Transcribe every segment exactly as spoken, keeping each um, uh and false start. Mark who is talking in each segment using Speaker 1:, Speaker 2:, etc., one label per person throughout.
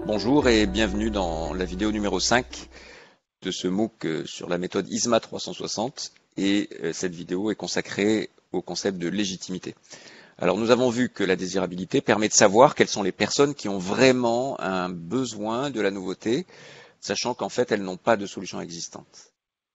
Speaker 1: Bonjour et bienvenue dans la vidéo numéro cinq de ce MOOC sur la méthode I S M A trois cent soixante, et cette vidéo est consacrée au concept de légitimité. Alors nous avons vu que la désirabilité permet de savoir quelles sont les personnes qui ont vraiment un besoin de la nouveauté, sachant qu'en fait elles n'ont pas de solution existante.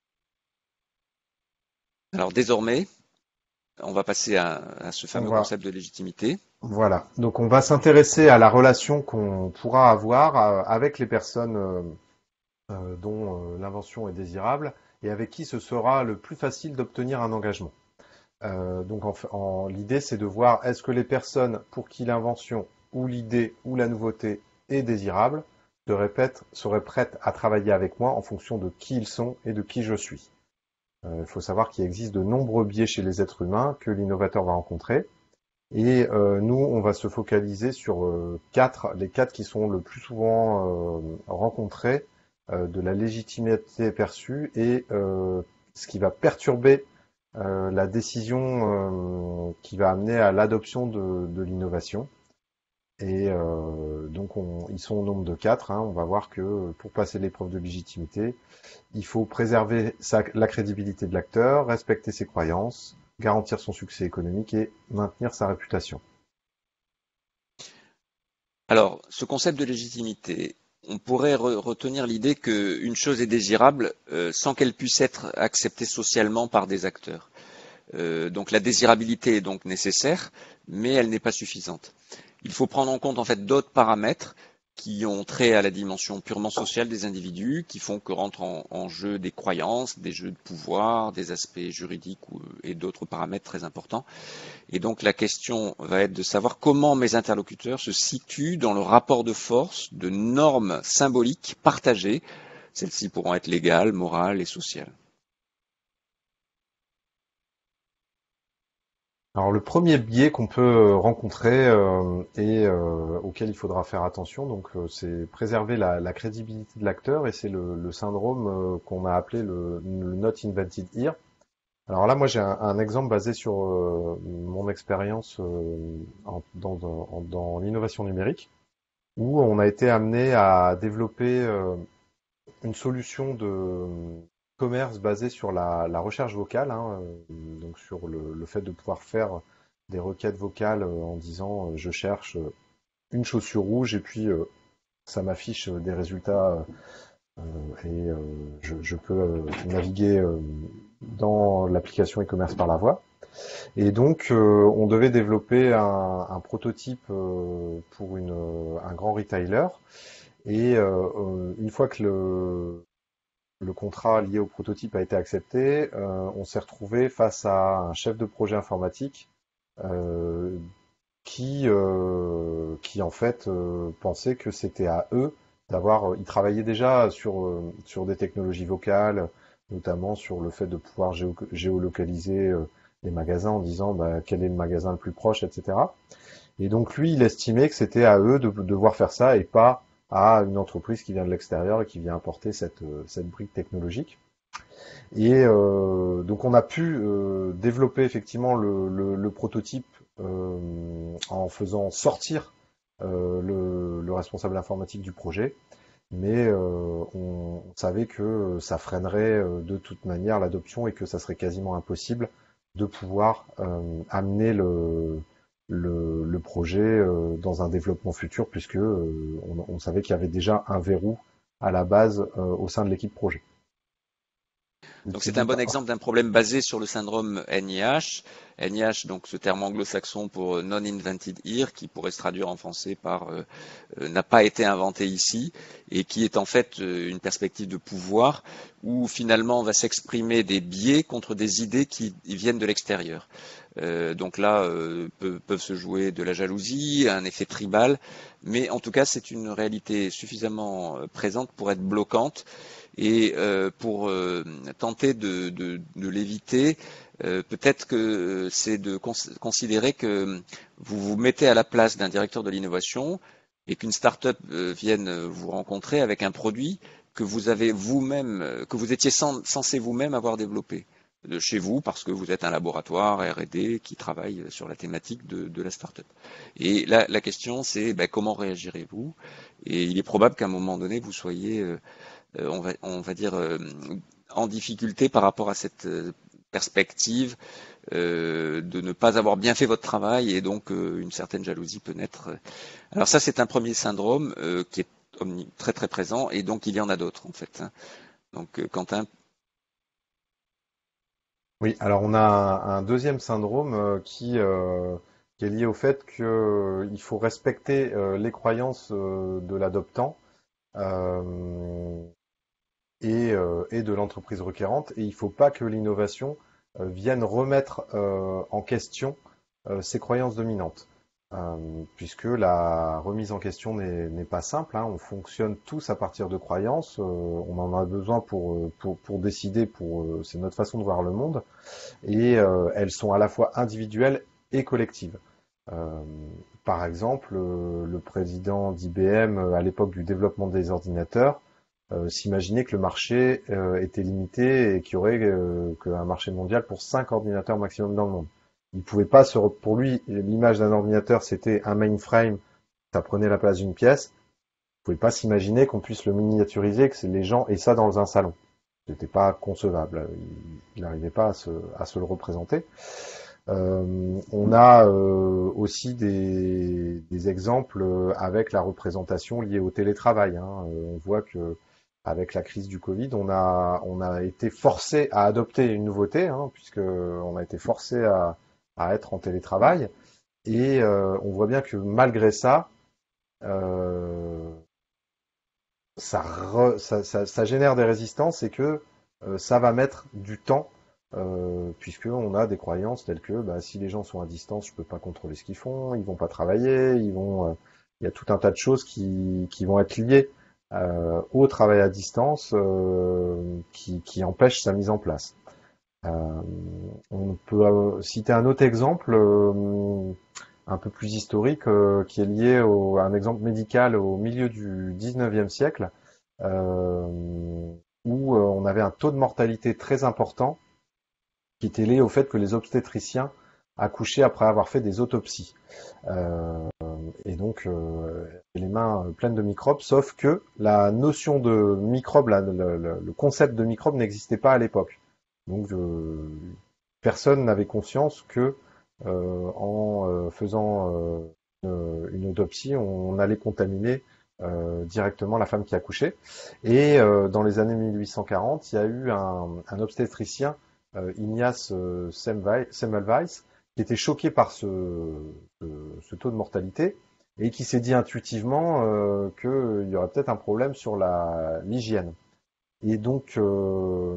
Speaker 1: Alors désormais, on va passer à, à ce fameux
Speaker 2: va,
Speaker 1: concept de légitimité.
Speaker 2: Voilà, donc on va s'intéresser à la relation qu'on pourra avoir euh, avec les personnes euh, euh, dont euh, l'invention est désirable et avec qui ce sera le plus facile d'obtenir un engagement. Euh, donc en, en, l'idée c'est de voir est-ce que les personnes pour qui l'invention ou l'idée ou la nouveauté est désirable se répètent, seraient prêtes à travailler avec moi en fonction de qui ils sont et de qui je suis. Euh, il faut savoir qu'il existe de nombreux biais chez les êtres humains que l'innovateur va rencontrer. Et euh, nous, on va se focaliser sur euh, quatre, les quatre qui sont le plus souvent euh, rencontrés euh, de la légitimité perçue et euh, ce qui va perturber euh, la décision euh, qui va amener à l'adoption de, de l'innovation. Et euh, donc, on, ils sont au nombre de quatre. Hein. On va voir que pour passer l'épreuve de légitimité, il faut préserver sa, la crédibilité de l'acteur, respecter ses croyances, garantir son succès économique et maintenir sa réputation.
Speaker 1: Alors, ce concept de légitimité, on pourrait re retenir l'idée qu'une chose est désirable euh, sans qu'elle puisse être acceptée socialement par des acteurs. Euh, donc la désirabilité est donc nécessaire, mais elle n'est pas suffisante. Il faut prendre en compte en fait d'autres paramètres qui ont trait à la dimension purement sociale des individus, qui font que rentrent en, en jeu des croyances, des jeux de pouvoir, des aspects juridiques ou, et d'autres paramètres très importants. Et donc la question va être de savoir comment mes interlocuteurs se situent dans le rapport de force de normes symboliques partagées. Celles-ci pourront être légales, morales et sociales.
Speaker 2: Alors le premier biais qu'on peut rencontrer euh, et euh, auquel il faudra faire attention, donc euh, c'est préserver la, la crédibilité de l'acteur et c'est le, le syndrome euh, qu'on a appelé le, le Not Invented Here. Alors là, moi j'ai un, un exemple basé sur euh, mon expérience euh, en- dans, dans, dans l'innovation numérique, où on a été amené à développer euh, une solution de commerce basée sur la, la recherche vocale, hein, euh, donc sur le, le fait de pouvoir faire des requêtes vocales euh, en disant euh, je cherche euh, une chaussure rouge et puis euh, ça m'affiche euh, des résultats euh, et euh, je, je peux euh, naviguer euh, dans l'application e-commerce par la voix. Et donc euh, on devait développer un, un prototype euh, pour une, un grand retailer. Et euh, euh, une fois que le, le contrat lié au prototype a été accepté, euh, on s'est retrouvé face à un chef de projet informatique euh, qui, euh, qui en fait euh, pensait que c'était à eux d'avoir. Ils travaillaient déjà sur, euh, sur des technologies vocales, notamment sur le fait de pouvoir géo géolocaliser euh, les magasins en disant bah, quel est le magasin le plus proche, et cetera. Et donc lui, il estimait que c'était à eux de devoir faire ça et pas à une entreprise qui vient de l'extérieur et qui vient apporter cette, cette brique technologique. Et euh, donc on a pu euh, développer effectivement le, le, le prototype euh, en faisant sortir euh, le, le responsable informatique du projet, mais euh, on, on savait que ça freinerait euh, de toute manière l'adoption et que ça serait quasiment impossible de pouvoir euh, amener le, le, le projet euh, dans un développement futur puisque euh, on, on savait qu'il y avait déjà un verrou à la base euh, au sein de l'équipe projet.
Speaker 1: Donc c'est un bon exemple d'un problème basé sur le syndrome N I H. N I H, donc ce terme anglo-saxon pour non-invented here, qui pourrait se traduire en français par euh, euh, n'a pas été inventé ici, et qui est en fait euh, une perspective de pouvoir où finalement on va s'exprimer des biais contre des idées qui viennent de l'extérieur. Euh, donc là, euh, peut, peuvent se jouer de la jalousie, un effet tribal, mais en tout cas c'est une réalité suffisamment présente pour être bloquante. Et euh, pour euh, tenter de, de, de l'éviter, euh, peut-être que c'est de cons considérer que vous vous mettez à la place d'un directeur de l'innovation et qu'une start-up euh, vienne vous rencontrer avec un produit que vous avez vous-même, que vous étiez censé vous-même avoir développé. de chez vous parce que vous êtes un laboratoire R et D qui travaille sur la thématique de, de la start-up. Et là, la question, c'est ben, comment réagirez-vous? Et il est probable qu'à un moment donné, vous soyez, euh, on, va, on va dire, euh, en difficulté par rapport à cette euh, perspective euh, de ne pas avoir bien fait votre travail et donc euh, une certaine jalousie peut naître. Alors ça, c'est un premier syndrome euh, qui est omni, très très présent et donc il y en a d'autres en fait. Hein. Donc euh, Quentin.
Speaker 2: Oui, alors on a un, un deuxième syndrome euh, qui, euh, qui est lié au fait qu'il faut respecter euh, les croyances euh, de l'adoptant euh, et, euh, et de l'entreprise requérante, et il ne faut pas que l'innovation euh, vienne remettre euh, en question euh, ses croyances dominantes. Euh, puisque la remise en question n'est n'est pas simple, hein. On fonctionne tous à partir de croyances, euh, on en a besoin pour, pour, pour décider, pour, euh, c'est notre façon de voir le monde, et euh, elles sont à la fois individuelles et collectives. Euh, par exemple, euh, le président d'I B M euh, à l'époque du développement des ordinateurs euh, s'imaginait que le marché euh, était limité et qu'il y aurait euh, qu'un marché mondial pour cinq ordinateurs maximum dans le monde. Il pouvait pas se, pour lui, l'image d'un ordinateur, c'était un mainframe, ça prenait la place d'une pièce. Il pouvait pas s'imaginer qu'on puisse le miniaturiser, que les gens aient ça dans un salon. C'était pas concevable. Il n'arrivait pas à se, à se le représenter. Euh, on a euh, aussi des, des exemples avec la représentation liée au télétravail. Hein. On voit que avec la crise du Covid, on a, on a été forcé à adopter une nouveauté, hein, puisque on a été forcé à, à être en télétravail. Et euh, on voit bien que malgré ça, euh, ça, re, ça, ça, ça génère des résistances et que euh, ça va mettre du temps, euh, puisqu'on a des croyances telles que bah, si les gens sont à distance, je peux pas contrôler ce qu'ils font, ils vont pas travailler, ils vont, euh, il y a tout un tas de choses qui, qui vont être liées euh, au travail à distance euh, qui, qui empêchent sa mise en place. Euh, on peut euh, citer un autre exemple euh, un peu plus historique euh, qui est lié au, à un exemple médical au milieu du dix-neuvième siècle euh, où euh, on avait un taux de mortalité très important qui était lié au fait que les obstétriciens accouchaient après avoir fait des autopsies. Euh, et donc euh, les mains pleines de microbes, sauf que la notion de microbe, la, le, le, le concept de microbe n'existait pas à l'époque. Donc euh, personne n'avait conscience que euh, en euh, faisant euh, une, une autopsie, on allait contaminer euh, directement la femme qui accouchait. Et euh, dans les années mille huit cent quarante, il y a eu un, un obstétricien, euh, Ignace euh, Semmelweis, qui était choqué par ce, ce, ce taux de mortalité et qui s'est dit intuitivement euh, qu'il y aurait peut-être un problème sur la l'hygiène. Et donc, euh,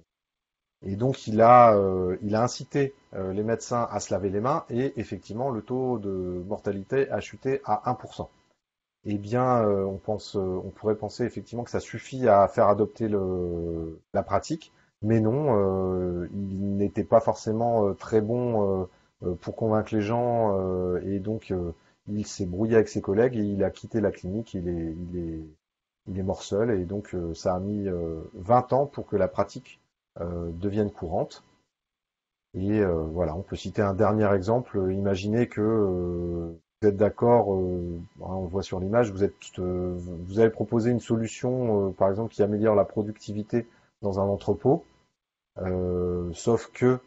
Speaker 2: et donc il a, euh, il a incité euh, les médecins à se laver les mains et effectivement le taux de mortalité a chuté à un pour cent. Eh bien, euh, on pense, euh, on pourrait penser effectivement que ça suffit à faire adopter le, la pratique, mais non, euh, il n'était pas forcément euh, très bon euh, pour convaincre les gens euh, et donc euh, il s'est brouillé avec ses collègues et il a quitté la clinique, il est, il est, il est mort seul et donc euh, ça a mis euh, vingt ans pour que la pratique euh, devienne courante. Et euh, voilà, on peut citer un dernier exemple. Imaginez que euh, vous êtes d'accord, euh, on le voit sur l'image, vous êtes, euh, vous avez proposé une solution, euh, par exemple, qui améliore la productivité dans un entrepôt, euh, sauf que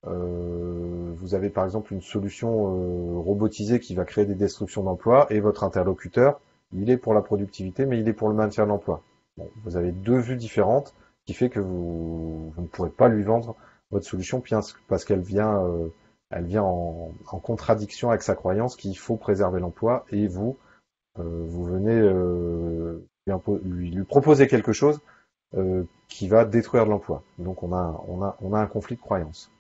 Speaker 2: euh, vous avez par exemple une solution euh, robotisée qui va créer des destructions d'emplois et votre interlocuteur, il est pour la productivité, mais il est pour le maintien de l'emploi. Bon, vous avez deux vues différentes qui fait que vous, vous ne pourrez pas lui vendre votre solution parce qu'elle vient, euh, elle vient en, en contradiction avec sa croyance qu'il faut préserver l'emploi et vous, euh, vous venez euh, lui, lui proposer quelque chose euh, qui va détruire l'emploi. Donc on a, on a, on a un conflit de croyance.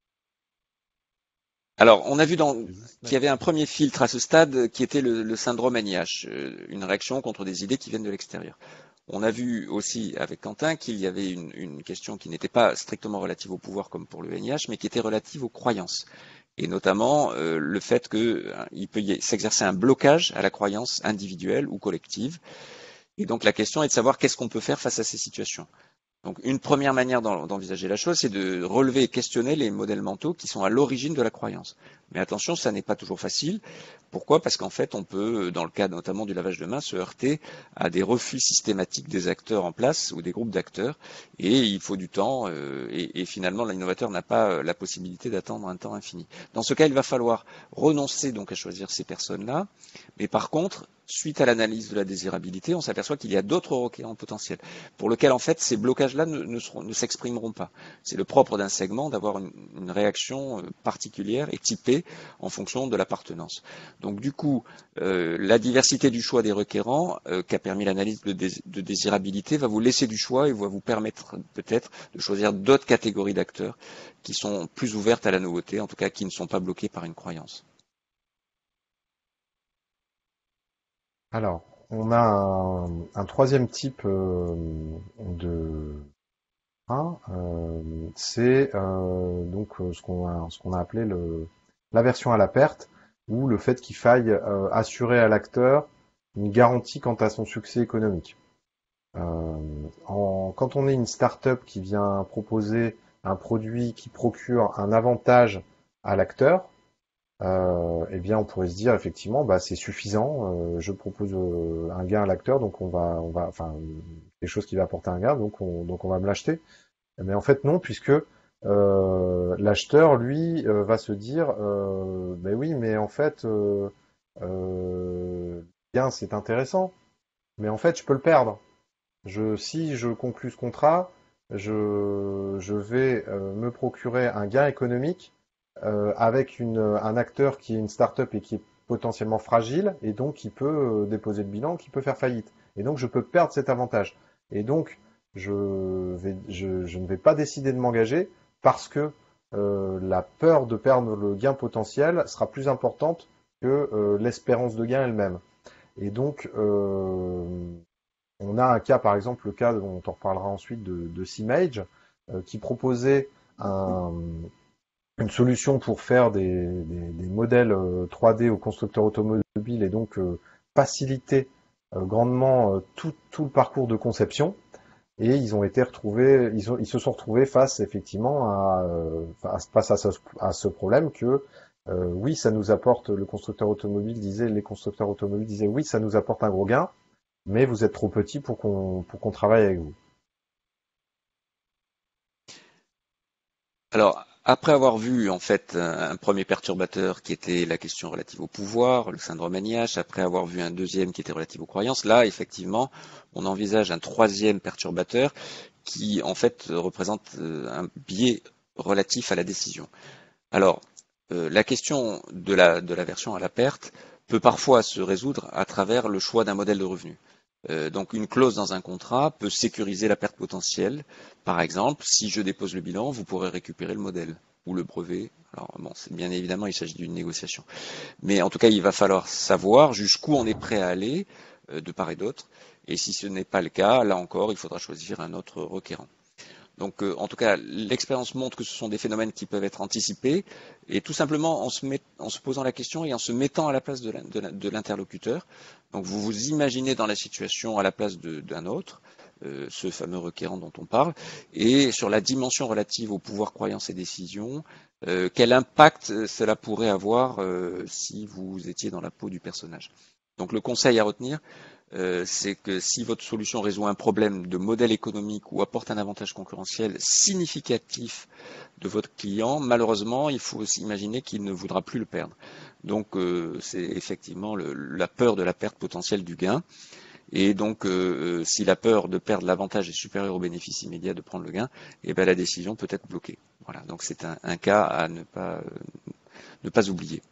Speaker 1: Alors, on a vu dans, qu'il y avait un premier filtre à ce stade qui était le, le syndrome N I H, euh, une réaction contre des idées qui viennent de l'extérieur. On a vu aussi avec Quentin qu'il y avait une, une question qui n'était pas strictement relative au pouvoir comme pour le N I H, mais qui était relative aux croyances. Et notamment euh, le fait qu'il peut y s'exercer un blocage à la croyance individuelle ou collective. Et donc la question est de savoir qu'est-ce qu'on peut faire face à ces situations. Donc une première manière d'envisager la chose, c'est de relever et questionner les modèles mentaux qui sont à l'origine de la croyance. Mais attention, ça n'est pas toujours facile. Pourquoi? Parce qu'en fait, on peut, dans le cas notamment du lavage de mains, se heurter à des refus systématiques des acteurs en place ou des groupes d'acteurs. Et il faut du temps, euh, et, et finalement, l'innovateur n'a pas la possibilité d'attendre un temps infini. Dans ce cas, il va falloir renoncer donc à choisir ces personnes-là. Mais par contre, suite à l'analyse de la désirabilité, on s'aperçoit qu'il y a d'autres requérants potentiels pour lesquels en fait ces blocages-là ne, ne, ne s'exprimeront pas. C'est le propre d'un segment d'avoir une, une réaction particulière et typée en fonction de l'appartenance. Donc du coup, euh, la diversité du choix des requérants euh, qu'a permis l'analyse de, dés de désirabilité va vous laisser du choix et va vous permettre peut-être de choisir d'autres catégories d'acteurs qui sont plus ouvertes à la nouveauté, en tout cas qui ne sont pas bloquées par une croyance.
Speaker 2: Alors, on a un, un troisième type euh, de frein, euh, c'est euh, donc euh, ce qu'on a, ce qu'on a appelé le, l'aversion à la perte, ou le fait qu'il faille euh, assurer à l'acteur une garantie quant à son succès économique. Euh, en, quand on est une start-up qui vient proposer un produit qui procure un avantage à l'acteur, euh, eh bien, on pourrait se dire effectivement, bah, c'est suffisant. Euh, je propose euh, un gain à l'acteur, donc on va, on va, enfin, quelque chose qui va apporter un gain, donc on, donc on va me l'acheter. Mais en fait, non, puisque euh, l'acheteur, lui, euh, va se dire, euh, ben oui, mais en fait, euh, euh, gain, c'est intéressant, mais en fait, je peux le perdre. Je, si je conclus ce contrat, je, je vais euh, me procurer un gain économique euh, avec une, un acteur qui est une start-up et qui est potentiellement fragile et donc qui peut euh, déposer le bilan, qui peut faire faillite. Et donc je peux perdre cet avantage. Et donc je, vais, je, je ne vais pas décider de m'engager parce que euh, la peur de perdre le gain potentiel sera plus importante que euh, l'espérance de gain elle-même. Et donc euh, on a un cas, par exemple, le cas dont on reparlera ensuite de, de Simage, euh, qui proposait un, une solution pour faire des, des, des modèles euh, trois D aux constructeurs automobiles et donc euh, faciliter euh, grandement euh, tout, tout le parcours de conception. Et ils ont été retrouvés, ils, ont, ils se sont retrouvés face effectivement à, euh, face à ce, à ce problème que euh, oui, ça nous apporte, le constructeur automobile disait, les constructeurs automobiles disaient oui, ça nous apporte un gros gain, mais vous êtes trop petit pour qu'on pour qu'on travaille avec vous.
Speaker 1: Alors, après avoir vu en fait un, un premier perturbateur qui était la question relative au pouvoir, le syndrome N I H, après avoir vu un deuxième qui était relatif aux croyances, là effectivement, on envisage un troisième perturbateur qui en fait représente un biais relatif à la décision. Alors, euh, la question de la de l'aversion à la perte peut parfois se résoudre à travers le choix d'un modèle de revenu. Euh, donc une clause dans un contrat peut sécuriser la perte potentielle. Par exemple, si je dépose le bilan, vous pourrez récupérer le modèle ou le brevet. Alors bon, c'est bien évidemment, il s'agit d'une négociation. Mais en tout cas, il va falloir savoir jusqu'où on est prêt à aller euh, de part et d'autre. Et si ce n'est pas le cas, là encore, il faudra choisir un autre requérant. Donc, euh, en tout cas, l'expérience montre que ce sont des phénomènes qui peuvent être anticipés, et tout simplement en se, met, en se posant la question et en se mettant à la place de l'interlocuteur. Donc, vous vous imaginez dans la situation à la place d'un autre, euh, ce fameux requérant dont on parle, et sur la dimension relative au pouvoir, croyance et décision, euh, quel impact cela pourrait avoir euh, si vous étiez dans la peau du personnage. Donc, le conseil à retenir, Euh, c'est que si votre solution résout un problème de modèle économique ou apporte un avantage concurrentiel significatif de votre client, malheureusement, il faut aussi imaginer qu'il ne voudra plus le perdre. Donc, euh, c'est effectivement le, la peur de la perte potentielle du gain. Et donc, euh, si la peur de perdre l'avantage est supérieure au bénéfice immédiat de prendre le gain, eh ben, la décision peut être bloquée. Voilà. Donc, c'est un, un cas à ne pas, euh, ne pas oublier.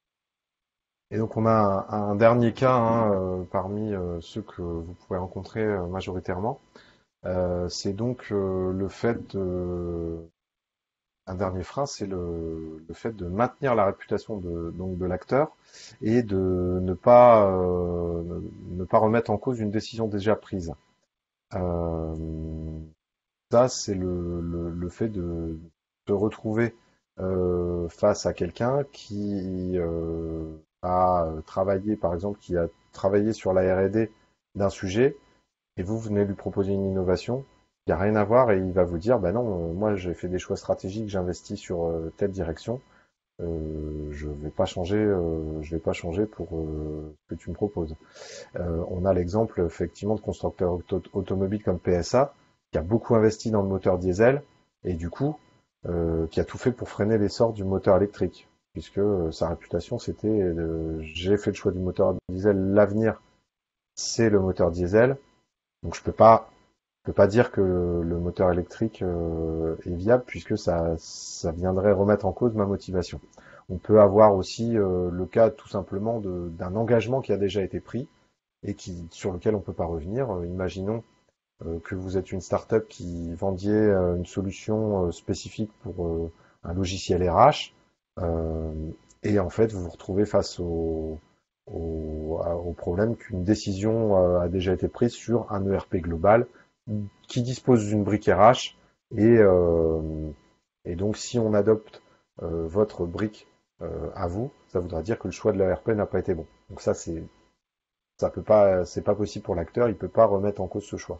Speaker 2: Et donc on a un, un dernier cas hein, euh, parmi euh, ceux que vous pouvez rencontrer euh, majoritairement. Euh, c'est donc euh, le fait de, un dernier frein, c'est le, le fait de maintenir la réputation de, donc de l'acteur et de ne pas euh, ne pas remettre en cause une décision déjà prise. Euh, ça, c'est le, le, le fait de se retrouver euh, face à quelqu'un qui euh, a travaillé, par exemple, qui a travaillé sur la R et D d'un sujet, et vous venez lui proposer une innovation, Il n'y a rien à voir et il va vous dire, bah non, euh, moi j'ai fait des choix stratégiques, j'investis sur euh, telle direction, euh, je vais pas changer, euh, je vais pas changer pour euh, ce que tu me proposes. Euh, on a l'exemple effectivement de constructeurs auto automobiles comme P S A qui a beaucoup investi dans le moteur diesel et du coup euh, qui a tout fait pour freiner l'essor du moteur électrique, puisque euh, sa réputation c'était euh, j'ai fait le choix du moteur diesel, l'avenir c'est le moteur diesel, donc je peux pas je peux pas dire que le moteur électrique euh, est viable puisque ça, ça viendrait remettre en cause ma motivation. On peut avoir aussi euh, le cas tout simplement de- d'un engagement qui a déjà été pris et qui, sur lequel on peut pas revenir. Euh, imaginons euh, que vous êtes une start-up qui vendiez euh, une solution euh, spécifique pour euh, un logiciel R H euh, et en fait vous vous retrouvez face au, au, à- au problème qu'une décision euh, a déjà été prise sur un E R P global qui dispose d'une brique R H et, euh, et donc si on adopte euh, votre brique euh, à vous, ça voudra dire que le choix de l'E R P n'a pas été bon. Donc ça c'est ça peut pas c'est pas possible pour l'acteur, il peut pas remettre en cause ce choix.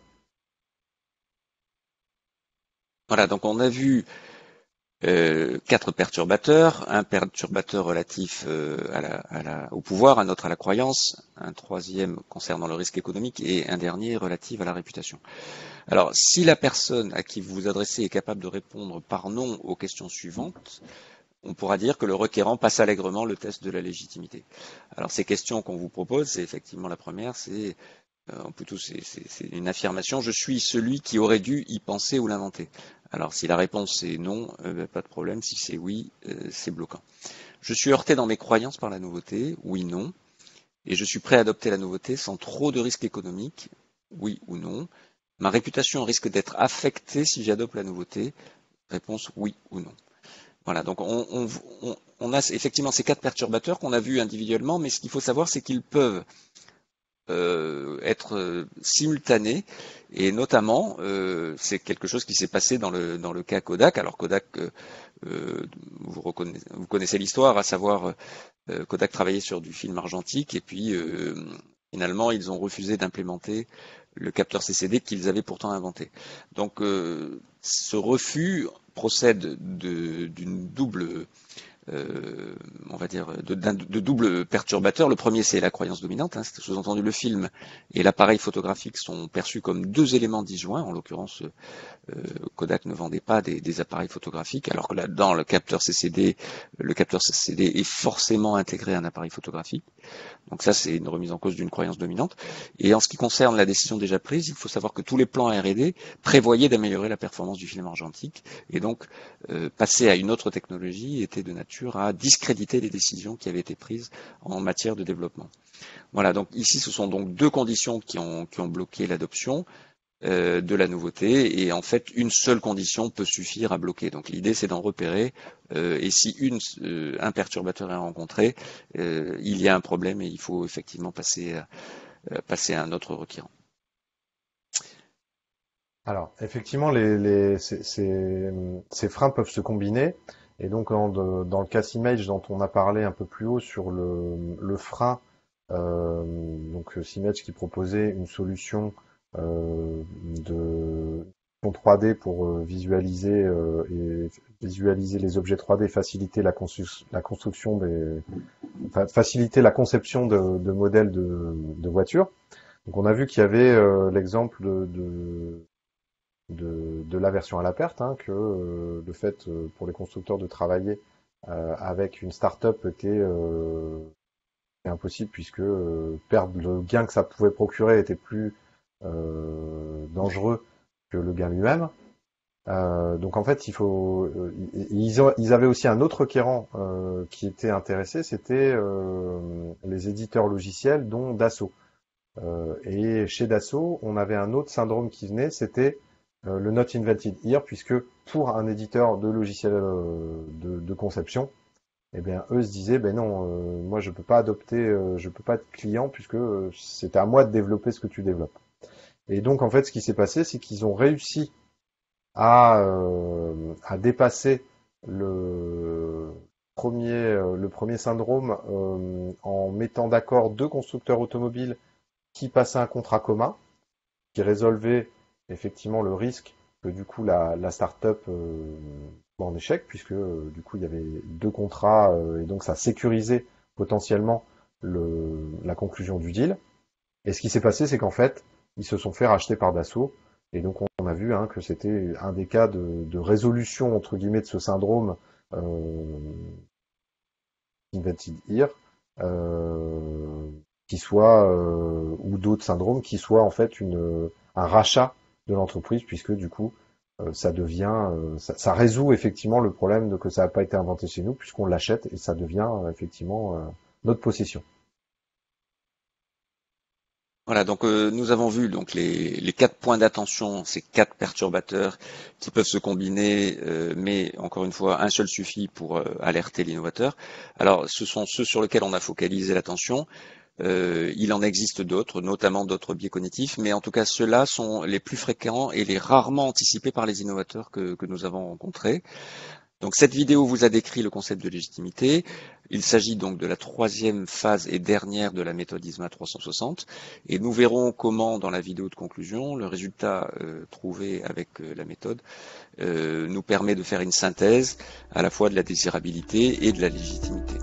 Speaker 1: Voilà, donc on a vu euh, quatre perturbateurs, un perturbateur relatif euh, à la, à la, au pouvoir, un autre à la croyance, un troisième concernant le risque économique et un dernier relatif à la réputation. Alors, si la personne à qui vous vous adressez est capable de répondre par non aux questions suivantes, on pourra dire que le requérant passe allègrement le test de la légitimité. Alors, ces questions qu'on vous propose, c'est effectivement la première, c'est euh, plutôt c'est une affirmation, je suis celui qui aurait dû y penser ou l'inventer. Alors, si la réponse est non, euh, ben, pas de problème. Si c'est oui, euh, c'est bloquant. Je suis heurté dans mes croyances par la nouveauté, oui, non. Et je suis prêt à adopter la nouveauté sans trop de risques économiques, oui ou non. Ma réputation risque d'être affectée si j'adopte la nouveauté, réponse oui ou non. Voilà, donc on, on, on, on a effectivement ces quatre perturbateurs qu'on a vus individuellement, mais ce qu'il faut savoir, c'est qu'ils peuvent euh, être euh, simultanés, et notamment, euh, c'est quelque chose qui s'est passé dans le, dans le cas Kodak. Alors Kodak, euh, euh, vous, reconnaissez, vous connaissez l'histoire, à savoir euh, Kodak travaillait sur du film argentique, et puis euh, finalement ils ont refusé d'implémenter le capteur C C D qu'ils avaient pourtant inventé. Donc euh, ce refus procède d'une double euh, on va dire, de, de double perturbateur. Le premier, c'est la croyance dominante. Hein, sous-entendu, le film et l'appareil photographique sont perçus comme deux éléments disjoints. En l'occurrence, euh, Kodak ne vendait pas des, des appareils photographiques, alors que là-dedans, le capteur C C D, le capteur C C D est forcément intégré à un appareil photographique. Donc ça, c'est une remise en cause d'une croyance dominante. Et en ce qui concerne la décision déjà prise, il faut savoir que tous les plans R et D prévoyaient d'améliorer la performance du film argentique. Et donc, euh, passer à une autre technologie était de nature à discréditer les décisions qui avaient été prises en matière de développement. Voilà, donc ici, ce sont donc deux conditions qui ont, qui ont bloqué l'adoption euh, de la nouveauté, et en fait une seule condition peut suffire à bloquer. Donc l'idée c'est d'en repérer, euh, et si une, euh, un perturbateur est rencontré, euh, il y a un problème et il faut effectivement passer, euh, passer à un autre requérant.
Speaker 2: Alors, effectivement, les, les, ces, ces, ces freins peuvent se combiner. Et donc, en, de- dans le cas Image dont on a parlé un peu plus haut sur le, le frein, euh, donc Image qui proposait une solution euh, de trois D pour euh, visualiser euh, et visualiser les objets trois D, faciliter la, constru- la construction des, enfin, faciliter la conception de, de modèles de, de voitures. Donc, on a vu qu'il y avait euh, l'exemple de, de de, de la version à la perte, hein, que euh, le fait euh, pour les constructeurs de travailler euh, avec une start-up était, euh, était impossible puisque euh, perdre le gain que ça pouvait procurer était plus euh, dangereux que le gain lui-même. Euh, donc en fait, il faut. euh, ils, ont, ils avaient aussi un autre requérant euh, qui était intéressé, c'était euh, les éditeurs logiciels, dont Dassault. Euh, et chez Dassault, on avait un autre syndrome qui venait, c'était euh, le Not Invented Here, puisque pour un éditeur de logiciels euh, de, de conception, eh bien, eux se disaient, ben non, euh, moi je peux pas adopter, euh, je peux pas être client puisque euh, c'est à moi de développer ce que tu développes. Et donc en fait, ce qui s'est passé, c'est qu'ils ont réussi à, euh, à dépasser le premier, euh, le premier syndrome euh, en mettant d'accord deux constructeurs automobiles qui passaient un contrat commun, qui résolvait effectivement le risque que du coup la, la start-up euh, soit en échec, puisque euh, du coup il y avait deux contrats euh, et donc ça sécurisait potentiellement le, la conclusion du deal. Et ce qui s'est passé, c'est qu'en fait, ils se sont fait racheter par Dassault. Et donc on a vu hein, que c'était un des cas de, de résolution entre guillemets de ce syndrome euh, Invented Here, euh, qui soit euh, ou d'autres syndromes qui soient en fait une, un rachat de l'entreprise, puisque du coup euh, ça devient, euh, ça, ça résout effectivement le problème de que ça n'a pas été inventé chez nous, puisqu'on l'achète et ça devient euh, effectivement euh, notre possession.
Speaker 1: Voilà, donc euh, nous avons vu donc les, les quatre points d'attention, ces quatre perturbateurs qui peuvent se combiner, euh, mais encore une fois, un seul suffit pour euh, alerter l'innovateur. Alors, ce sont ceux sur lesquels on a focalisé l'attention. Euh, il en existe d'autres, notamment d'autres biais cognitifs, mais en tout cas, ceux-là sont les plus fréquents et les rarement anticipés par les innovateurs que, que nous avons rencontrés. Donc cette vidéo vous a décrit le concept de légitimité. Il s'agit donc de la troisième phase et dernière de la méthode I S M A trois cent soixante. Et nous verrons comment, dans la vidéo de conclusion, le résultat euh, trouvé avec euh, la méthode euh, nous permet de faire une synthèse à la fois de la désirabilité et de la légitimité.